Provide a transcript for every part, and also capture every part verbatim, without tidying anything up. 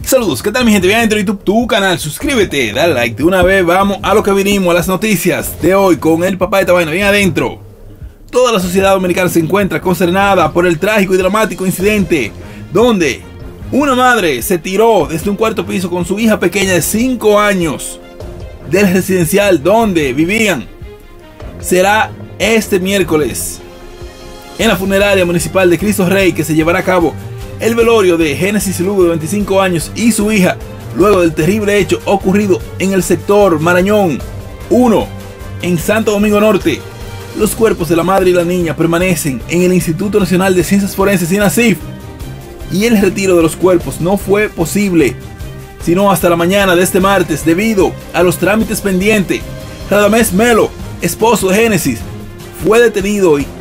Saludos, ¿qué tal mi gente? Bien dentro de YouTube, tu canal, suscríbete, dale like de una vez. Vamos a lo que vinimos, a las noticias de hoy con el papá de esta vaina. Bien adentro. Toda la sociedad dominicana se encuentra consternada por el trágico y dramático incidente donde una madre se tiró desde un cuarto piso con su hija pequeña de cinco años del residencial donde vivían. Será este miércoles en la funeraria municipal de Cristo Rey que se llevará a cabo el velorio de Génesis Lugo, de veinticinco años, y su hija, luego del terrible hecho ocurrido en el sector Marañón uno en Santo Domingo Norte. Los cuerpos de la madre y la niña permanecen en el Instituto Nacional de Ciencias Forenses, INACIF, y el retiro de los cuerpos no fue posible sino hasta la mañana de este martes debido a los trámites pendientes. Radamés Melo, esposo de Génesis, fue detenido y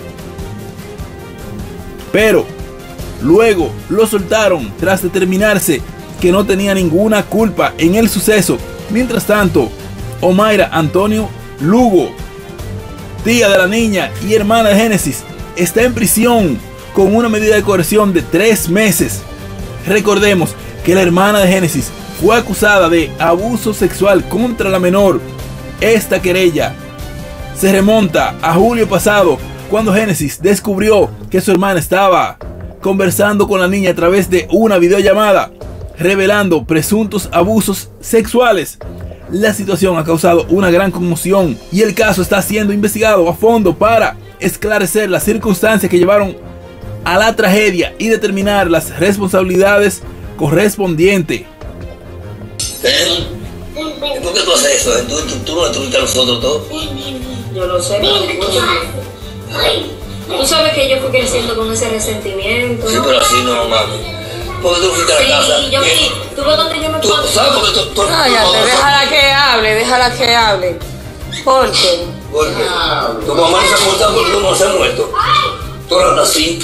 pero luego lo soltaron tras determinarse que no tenía ninguna culpa en el suceso. Mientras tanto, Omaira Antonio Lugo, tía de la niña y hermana de Génesis, está en prisión con una medida de coerción de tres meses. Recordemos que la hermana de Génesis fue acusada de abuso sexual contra la menor. Esta querella se remonta a julio pasado, cuando Génesis descubrió que su hermana estaba conversando con la niña a través de una videollamada, revelando presuntos abusos sexuales. La situación ha causado una gran conmoción y el caso está siendo investigado a fondo para esclarecer las circunstancias que llevaron a la tragedia y determinar las responsabilidades correspondientes. ¿Eh? ¿Y por qué tú haces eso? ¿Tú, tú, tú no destruiste a nosotros todos? Yo lo sé, pero tú sabes que yo fui creciendo con ese resentimiento. Sí, pero así no, mami. ¿Por qué tú fuiste a la casa? Sí, yo vi, tú ves donde yo me ¿Tú puedo. sabes por qué tú, tú, Cállate, tú, déjala que hable, déjala que hable. ¿Por qué? ¿Por qué? Tu mamá no se ha muerto porque tú no se ha muerto. Tú eras así.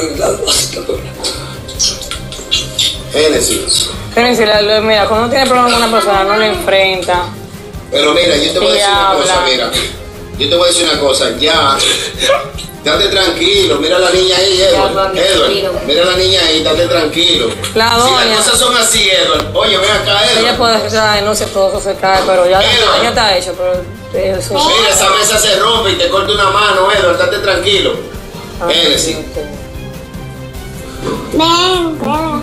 Génesis. Génesis, mira, cuando uno tiene problemas con una persona, no lo enfrenta. Pero mira, yo te voy a decir una cosa, mira. Yo te voy a decir una cosa, ya. Date tranquilo, mira a la niña ahí, Edward. Edward, mira a la niña ahí, date tranquilo. La doña. Si las cosas son así, Edward. Oye, ven acá, Edward. Ella puede hacer la denuncia, todo eso se cae, pero ya, ya está hecho. Pero eso. Mira, esa mesa se rompe y te corta una mano, Edward, date tranquilo. Génesis. Ven, ven.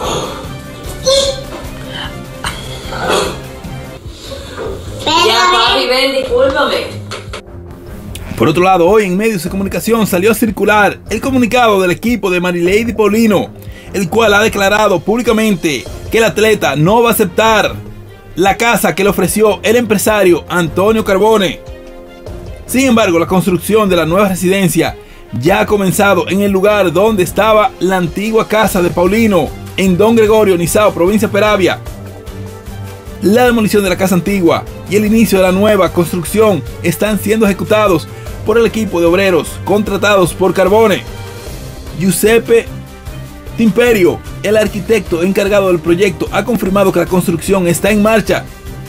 Ya, papi, ven, discúlpame. Por otro lado, hoy en medios de comunicación salió a circular el comunicado del equipo de Marilady Paulino, el cual ha declarado públicamente que el atleta no va a aceptar la casa que le ofreció el empresario Antonio Carbone. Sin embargo, la construcción de la nueva residencia ya ha comenzado en el lugar donde estaba la antigua casa de Paulino, en Don Gregorio, Nizao, provincia de Peravia. La demolición de la casa antigua y el inicio de la nueva construcción están siendo ejecutados por el equipo de obreros contratados por Carbone. Giuseppe Timperio, el arquitecto encargado del proyecto, ha confirmado que la construcción está en marcha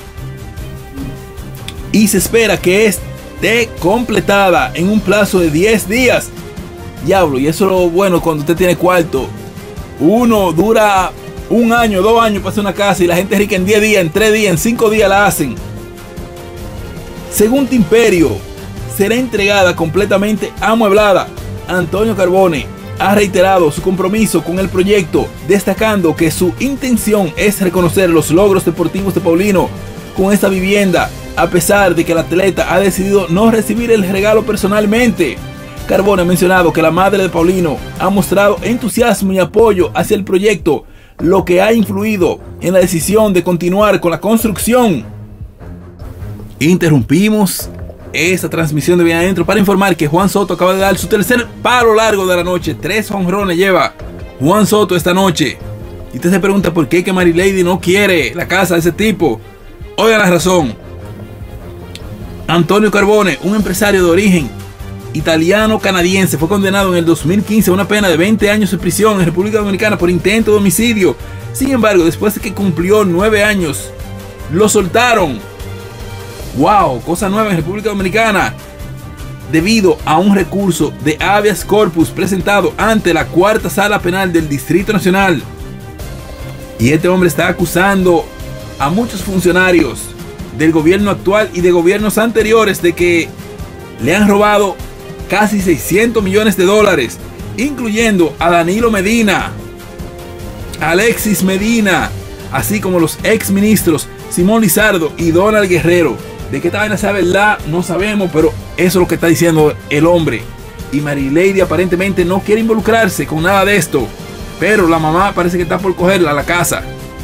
y se espera que esté completada en un plazo de diez días. Diablo, y eso es lo bueno cuando usted tiene cuarto. Uno dura un año, dos años para hacer una casa y la gente rica en diez días, en tres días, en cinco días la hacen. Según Timperio, será entregada completamente amueblada. Antonio Carbone ha reiterado su compromiso con el proyecto, destacando que su intención es reconocer los logros deportivos de Paulino con esta vivienda, a pesar de que el atleta ha decidido no recibir el regalo personalmente. Carbone ha mencionado que la madre de Paulino ha mostrado entusiasmo y apoyo hacia el proyecto, lo que ha influido en la decisión de continuar con la construcción. Interrumpimos esta transmisión de Bien Adentro para informar que Juan Soto acaba de dar su tercer palo largo de la noche. Tres jonrones lleva Juan Soto esta noche. Y usted se pregunta por qué que Marilady no quiere la casa de ese tipo. Oigan la razón. Antonio Carbone, un empresario de origen italiano-canadiense, fue condenado en el dos mil quince a una pena de veinte años de prisión en República Dominicana por intento de homicidio. Sin embargo, después de que cumplió nueve años, lo soltaron. Wow, cosa nueva en República Dominicana. Debido a un recurso de habeas corpus presentado ante la cuarta sala penal del Distrito Nacional. Y este hombre está acusando a muchos funcionarios del gobierno actual y de gobiernos anteriores de que le han robado casi seiscientos millones de dólares, incluyendo a Danilo Medina, Alexis Medina, así como los ex ministros Simón Lizardo y Donald Guerrero. De qué esta vaina sea verdad no sabemos, pero eso es lo que está diciendo el hombre. Y Marilady aparentemente no quiere involucrarse con nada de esto, pero la mamá parece que está por cogerla a la casa.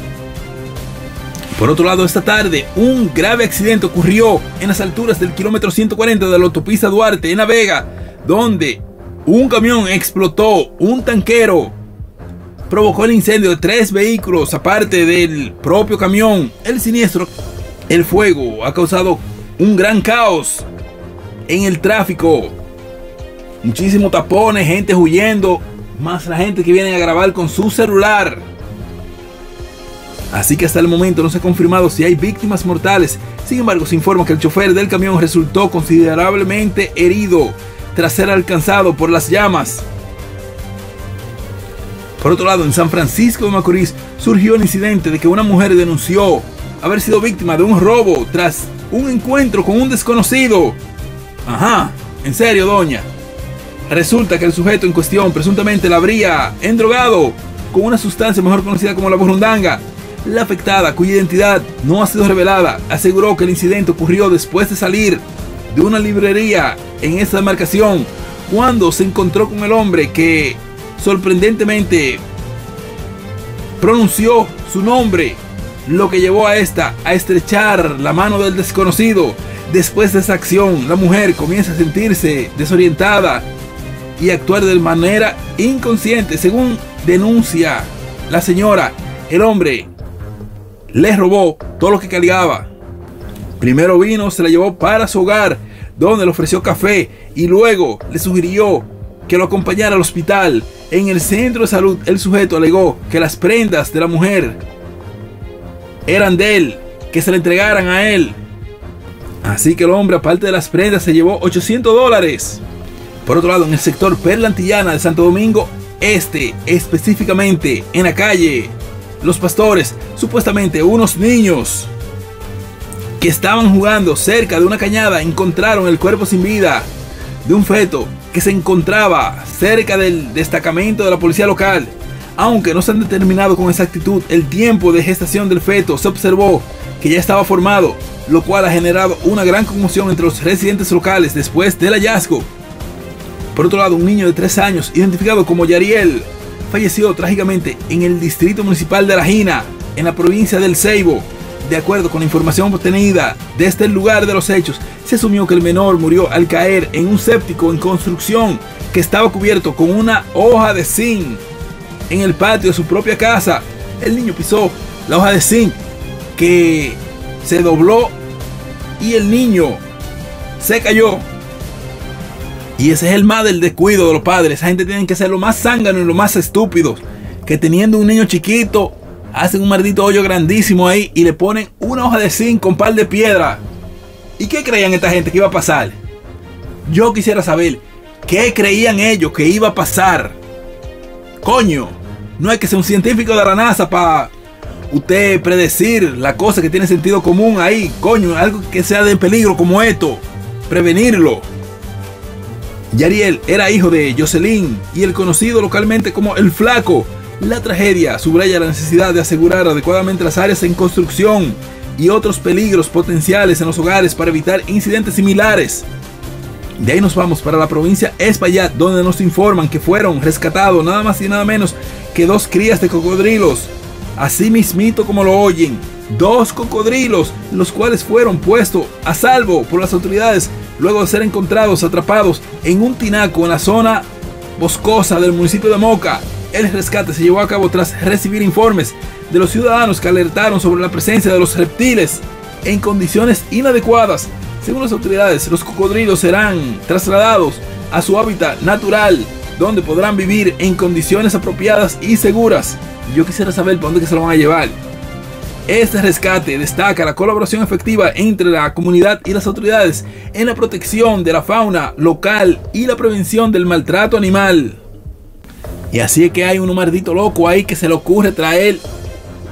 Por otro lado, esta tarde un grave accidente ocurrió en las alturas del kilómetro ciento cuarenta de la autopista Duarte en La Vega, donde un camión explotó, un tanquero provocó el incendio de tres vehículos aparte del propio camión. El siniestro, el fuego, ha causado un gran caos en el tráfico, muchísimos tapones, gente huyendo, más la gente que viene a grabar con su celular. Así que hasta el momento no se ha confirmado si hay víctimas mortales. Sin embargo, se informa que el chofer del camión resultó considerablemente herido tras ser alcanzado por las llamas. Por otro lado, en San Francisco de Macorís surgió el incidente de que una mujer denunció haber sido víctima de un robo tras un encuentro con un desconocido. Ajá, en serio, doña. Resulta que el sujeto en cuestión presuntamente la habría endrogado con una sustancia mejor conocida como la burundanga. La afectada, cuya identidad no ha sido revelada, aseguró que el incidente ocurrió después de salir de una librería en esta demarcación, cuando se encontró con el hombre que sorprendentemente pronunció su nombre, lo que llevó a esta a estrechar la mano del desconocido. Después de esa acción, la mujer comienza a sentirse desorientada y actuar de manera inconsciente. Según denuncia la señora, el hombre le robó todo lo que cargaba. Primero vino, se la llevó para su hogar, donde le ofreció café, y luego le sugirió que lo acompañara al hospital. En el centro de salud, el sujeto alegó que las prendas de la mujer eran de él, que se le entregaran a él. Así que el hombre, aparte de las prendas, se llevó ochocientos dólares. Por otro lado, en el sector Perla Antillana de Santo Domingo Este, específicamente en la calle Los Pastores, supuestamente unos niños que estaban jugando cerca de una cañada encontraron el cuerpo sin vida de un feto que se encontraba cerca del destacamento de la policía local. Aunque no se han determinado con exactitud el tiempo de gestación del feto, se observó que ya estaba formado, lo cual ha generado una gran conmoción entre los residentes locales después del hallazgo. Por otro lado, un niño de tres años, identificado como Yariel, falleció trágicamente en el distrito municipal de La Jina, en la provincia del Ceibo. De acuerdo con la información obtenida desde el lugar de los hechos, se asumió que el menor murió al caer en un séptico en construcción que estaba cubierto con una hoja de zinc en el patio de su propia casa. El niño pisó la hoja de zinc, que se dobló, y el niño se cayó. Y ese es el mal del descuido de los padres. Esa gente tiene que ser lo más zángano y lo más estúpidos, que teniendo un niño chiquito hacen un maldito hoyo grandísimo ahí y le ponen una hoja de zinc con par de piedra. ¿Y qué creían esta gente que iba a pasar? Yo quisiera saber qué creían ellos que iba a pasar. Coño, no hay que ser un científico de la NASA para usted predecir la cosa que tiene sentido común ahí. Coño, algo que sea de peligro como esto, prevenirlo. Yariel era hijo de Jocelyn y el conocido localmente como El Flaco. La tragedia subraya la necesidad de asegurar adecuadamente las áreas en construcción y otros peligros potenciales en los hogares para evitar incidentes similares. De ahí nos vamos para la provincia Espaillat, donde nos informan que fueron rescatados nada más y nada menos que dos crías de cocodrilos. Así mismito como lo oyen, dos cocodrilos, los cuales fueron puestos a salvo por las autoridades luego de ser encontrados atrapados en un tinaco en la zona boscosa del municipio de Moca. El rescate se llevó a cabo tras recibir informes de los ciudadanos que alertaron sobre la presencia de los reptiles en condiciones inadecuadas. Según las autoridades, los cocodrilos serán trasladados a su hábitat natural, donde podrán vivir en condiciones apropiadas y seguras. Yo quisiera saber para dónde que se lo van a llevar. Este rescate destaca la colaboración efectiva entre la comunidad y las autoridades en la protección de la fauna local y la prevención del maltrato animal. Y así es que hay un maldito loco ahí que se le ocurre traer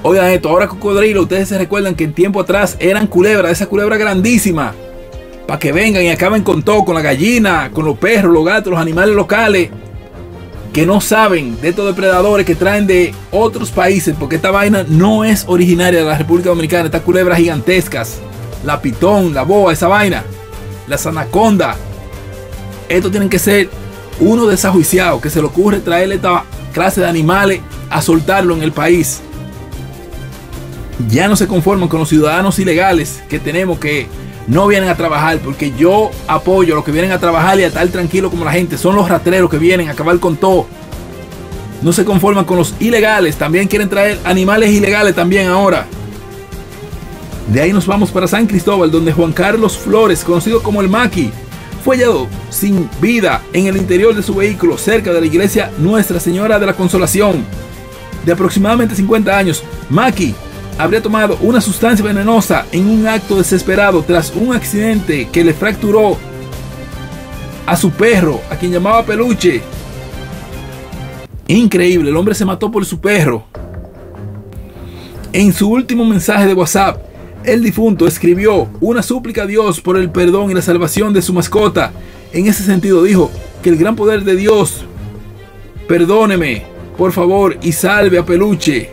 Oigan esto, ahora cocodrilo, ustedes se recuerdan que en tiempo atrás eran culebras, esa culebra grandísima, para que vengan y acaben con todo, con la gallina, con los perros, los gatos, los animales locales, que no saben de estos depredadores que traen de otros países, porque esta vaina no es originaria de la República Dominicana. Estas culebras gigantescas, la pitón, la boa, esa vaina, las anacondas, estos tienen que ser uno desajuiciado, que se le ocurre traerle esta clase de animales a soltarlo en el país. Ya no se conforman con los ciudadanos ilegales que tenemos, que no vienen a trabajar, porque yo apoyo a los que vienen a trabajar y a estar tranquilos como la gente. Son los rastreros que vienen a acabar con todo. No se conforman con los ilegales, también quieren traer animales ilegales también ahora. De ahí nos vamos para San Cristóbal, donde Juan Carlos Flores, conocido como el Maki, fue hallado sin vida en el interior de su vehículo cerca de la iglesia Nuestra Señora de la Consolación. De aproximadamente cincuenta años, Maki habría tomado una sustancia venenosa en un acto desesperado tras un accidente que le fracturó a su perro, a quien llamaba Peluche. Increíble, el hombre se mató por su perro. En su último mensaje de WhatsApp, el difunto escribió una súplica a Dios por el perdón y la salvación de su mascota. En ese sentido dijo que el gran poder de Dios, perdóneme, por favor, y salve a Peluche.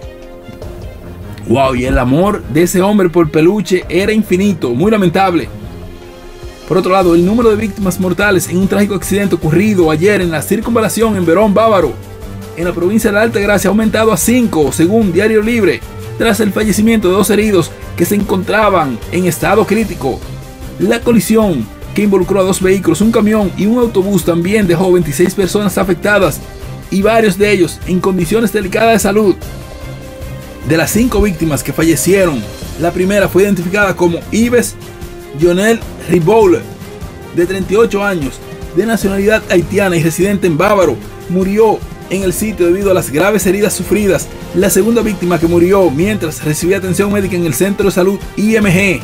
Wow, y el amor de ese hombre por Peluche era infinito, muy lamentable. Por otro lado, el número de víctimas mortales en un trágico accidente ocurrido ayer en la circunvalación en Verón Bávaro, en la provincia de la Altagracia, ha aumentado a cinco, según Diario Libre, tras el fallecimiento de dos heridos que se encontraban en estado crítico. La colisión, que involucró a dos vehículos, un camión y un autobús, también dejó veintiséis personas afectadas y varios de ellos en condiciones delicadas de salud. De las cinco víctimas que fallecieron, la primera fue identificada como Yves Jonel Riboule, de treinta y ocho años, de nacionalidad haitiana y residente en Bávaro. Murió en el sitio debido a las graves heridas sufridas. La segunda víctima, que murió mientras recibía atención médica en el Centro de Salud I M G.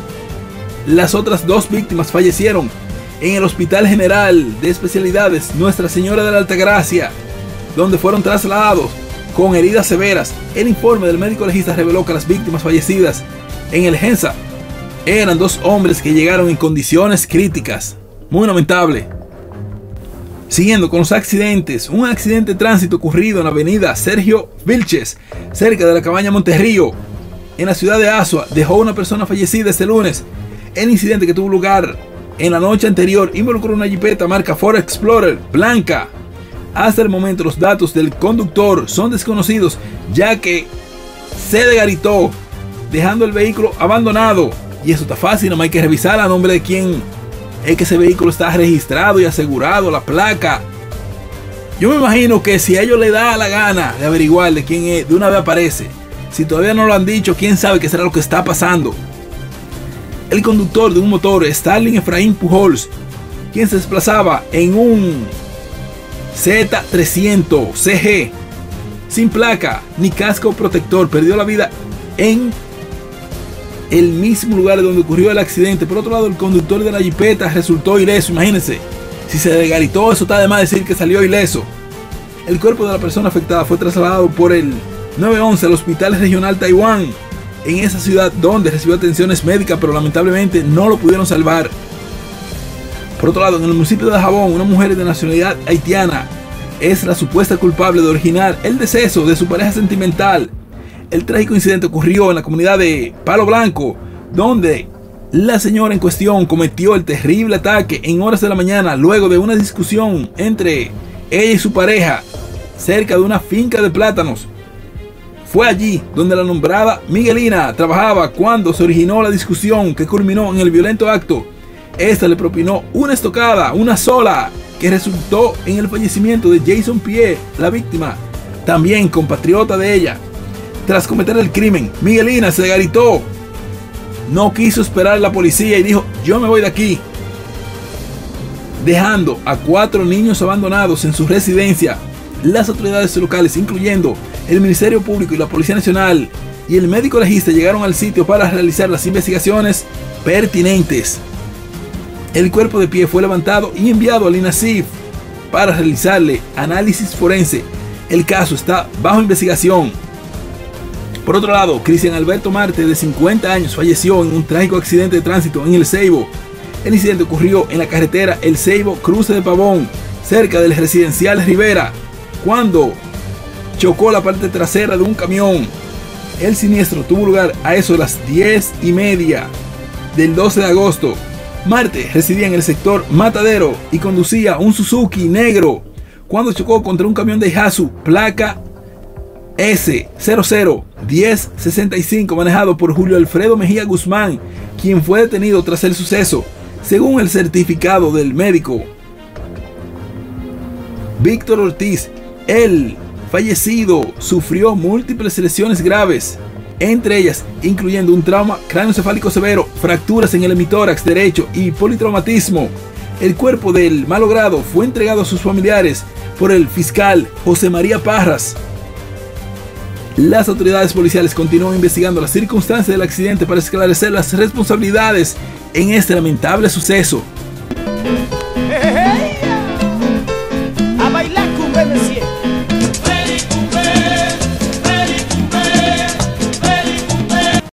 Las otras dos víctimas fallecieron en el Hospital General de Especialidades Nuestra Señora de la Altagracia, donde fueron trasladados con heridas severas. El informe del médico legista reveló que las víctimas fallecidas en el Gensa eran dos hombres que llegaron en condiciones críticas. Muy lamentable. Siguiendo con los accidentes, un accidente de tránsito ocurrido en la avenida Sergio Vilches, cerca de la cabaña Monterrío, en la ciudad de Azua, dejó una persona fallecida este lunes. El incidente, que tuvo lugar en la noche anterior, involucró una jipeta marca Ford Explorer blanca. Hasta el momento los datos del conductor son desconocidos, ya que se desgaritó, dejando el vehículo abandonado. Y eso está fácil, no hay que revisar a nombre de quién es que ese vehículo está registrado y asegurado, la placa. Yo me imagino que si a ellos les da la gana de averiguar de quién es, de una vez aparece. Si todavía no lo han dicho, quién sabe qué será lo que está pasando. El conductor de un motor, Starling Efraín Pujols, quien se desplazaba en un Z trescientos C G sin placa ni casco protector, perdió la vida en el mismo lugar donde ocurrió el accidente. Por otro lado, el conductor de la jipeta resultó ileso. Imagínense, si se desgaritó, eso está de más decir que salió ileso. El cuerpo de la persona afectada fue trasladado por el nueve once al Hospital Regional Taiwán, en esa ciudad, donde recibió atenciones médicas, pero lamentablemente no lo pudieron salvar. Por otro lado, en el municipio de Dajabón, una mujer de nacionalidad haitiana es la supuesta culpable de originar el deceso de su pareja sentimental. El trágico incidente ocurrió en la comunidad de Palo Blanco, donde la señora en cuestión cometió el terrible ataque en horas de la mañana, luego de una discusión entre ella y su pareja cerca de una finca de plátanos. Fue allí donde la nombrada Miguelina trabajaba cuando se originó la discusión, que culminó en el violento acto. Esta le propinó una estocada, una sola, que resultó en el fallecimiento de Jason Pierre, la víctima, también compatriota de ella. Tras cometer el crimen, Miguelina se desgaritó, no quiso esperar a la policía y dijo: yo me voy de aquí, dejando a cuatro niños abandonados en su residencia. Las autoridades locales, incluyendo el Ministerio Público y la Policía Nacional y el médico legista, llegaron al sitio para realizar las investigaciones pertinentes. El cuerpo de pie fue levantado y enviado al INASIF para realizarle análisis forense. El caso está bajo investigación. Por otro lado, Cristian Alberto Marte, de cincuenta años, falleció en un trágico accidente de tránsito en El Ceibo. El incidente ocurrió en la carretera El Ceibo Cruce de Pavón, cerca del residencial Rivera, cuando chocó la parte trasera de un camión. El siniestro tuvo lugar a eso de las diez y media del doce de agosto. Marte residía en el sector Matadero y conducía un Suzuki negro cuando chocó contra un camión de Daihatsu placa S cero cero diez sesenta y cinco manejado por Julio Alfredo Mejía Guzmán, quien fue detenido tras el suceso. Según el certificado del médico Víctor Ortiz, el fallecido sufrió múltiples lesiones graves, entre ellas incluyendo un trauma craneoencefálico severo, fracturas en el hemitórax derecho y politraumatismo. El cuerpo del malogrado fue entregado a sus familiares por el fiscal José María Parras. Las autoridades policiales continúan investigando las circunstancias del accidente para esclarecer las responsabilidades en este lamentable suceso.